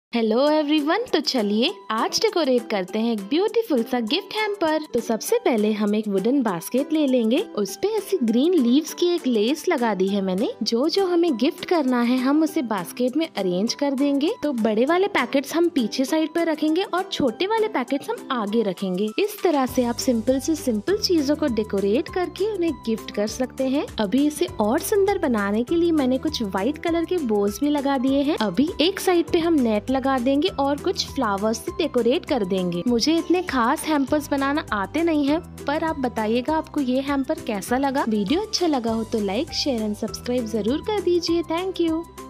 Hello everyone, तो चलिए आज डेकोरेट करते हैं एक ब्यूटीफुल सा गिफ्ट हैम्पर। तो सबसे पहले हम एक वुडन बास्केट ले लेंगे। उस पे ऐसी ग्रीन लीव्स की एक लेस लगा दी है मैंने। जो जो हमें गिफ्ट करना है हम उसे बास्केट में अरेंज कर देंगे। तो बड़े वाले पैकेट्स हम पीछे साइड पर रखेंगे और छोटे वाले पैकेट्स हम आगे रखेंगे। इस तरह से आप सिंपल से सिंपल चीजों को डेकोरेट करके उन्हें गिफ्ट कर सकते हैं। अभी इसे और सुंदर बनाने के लिए मैंने कुछ व्हाइट कलर के बोज भी लगा दिए हैं। अभी एक साइड पे हम नेट लगा देंगे और कुछ फ्लावर्स से डेकोरेट कर देंगे। मुझे इतने खास हैम्पर्स बनाना आते नहीं है, पर आप बताइएगा आपको ये हैम्पर कैसा लगा। वीडियो अच्छा लगा हो तो लाइक, शेयर एंड सब्सक्राइब जरूर कर दीजिए। Thank you.